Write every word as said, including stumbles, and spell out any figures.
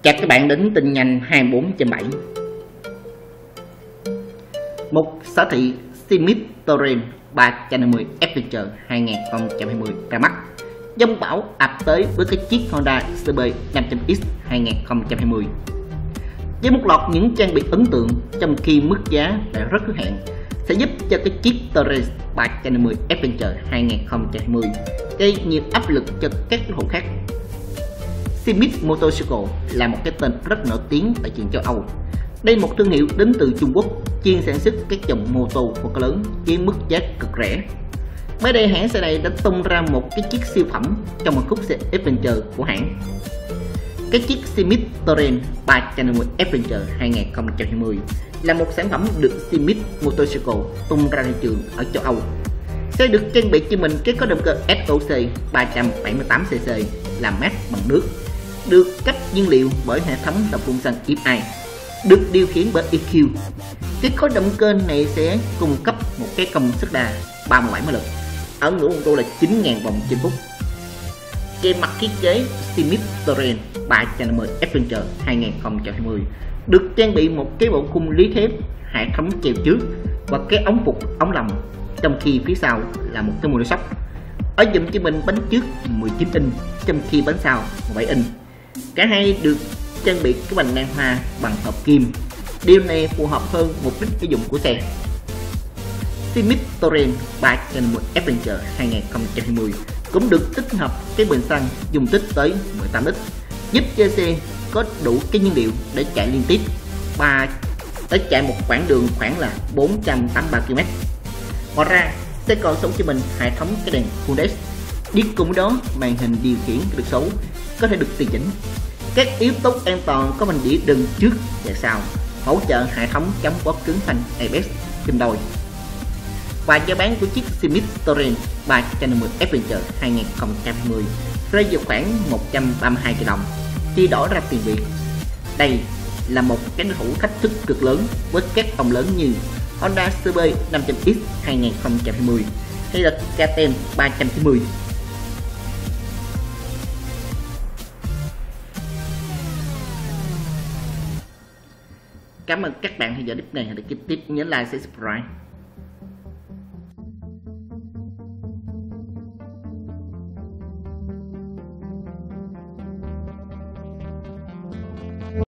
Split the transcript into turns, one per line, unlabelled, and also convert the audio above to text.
Chào các bạn đến tin nhanh hai mươi bốn trên bảy. Một sở thị Cemit Terrain ba trăm năm mươi Adventure hai không hai không ra mắt. Dông bão ập tới với cái chiếc Honda xê bê năm trăm X hai không hai không. Với một loạt những trang bị ấn tượng trong khi mức giá đã rất hứa hẹn, sẽ giúp cho cái chiếc Terrain ba trăm năm mươi Adventure hai không hai không gây nhiều áp lực cho các đối thủ khác. Cemit Motorcycle là một cái tên rất nổi tiếng tại trường châu Âu. Đây là một thương hiệu đến từ Trung Quốc, chuyên sản xuất các dòng mô tô phân khối lớn với mức giá cực rẻ. Mới đây hãng xe này đã tung ra một cái chiếc siêu phẩm trong một khúc xe Adventure của hãng. Cái chiếc Cemit Terrain ba trăm năm mươi Adventure hai không hai không là một sản phẩm được Cemit Motorcycle tung ra thị trường ở châu Âu. Xe được trang bị cho mình cái có động cơ ét o xê ba trăm bảy mươi tám xê xê làm mát bằng nước, được cấp nhiên liệu bởi hệ thống độc phun xăng ép i, được điều khiển bởi e quy. Cái khối động cơ này sẽ cung cấp một cái công suất đa ba mươi bảy mã lực ở ngưỡng ô tô là chín nghìn vòng trên phút. Về mặt thiết kế, Cemit Terrain ba trăm năm mươi Adventure hai không hai không được trang bị một cái bộ khung lý thép, hệ thống chèo trước và cái ống phục ống lồng, trong khi phía sau là một cái monoshock. Ở dùm cho mình bánh trước mười chín inch, trong khi bánh sau mười bảy inch. Cả hai được trang bị cái vành nang hoa bằng hợp kim. Điều này phù hợp hơn mục đích sử dụng của xe. Cemit Terrain ba trăm năm mươi Adventure hai không hai không cũng được tích hợp cái bình xăng dung tích tới mười tám lít, giúp cho xe có đủ cái nhiên liệu để chạy liên tiếp và để chạy một quãng đường khoảng là bốn trăm tám mươi ba ki lô mét. Ngoài ra, xe còn sống cho mình hệ thống cái đèn Full ét đê. Đi cùng đó, màn hình điều khiển được số có thể được tùy chỉnh. Các yếu tố an toàn có mình đĩa đường trước và sau, hỗ trợ hệ thống chống bóp cứng phanh a bê ét kim đôi. Và giá bán của chiếc Cemit Terrain ba trăm năm mươi Adventure hai không hai không rơi vào khoảng một trăm ba mươi hai triệu đồng khi đổi ra tiền Việt. Đây là một cái đối thủ thách thức cực lớn với các ông lớn như Honda xê bê năm trăm X hai không hai không hay là ca tê e en ba trăm chín mươi. Cảm ơn các bạn theo dõi clip này. Hãy để tiếp nhớ like, subscribe.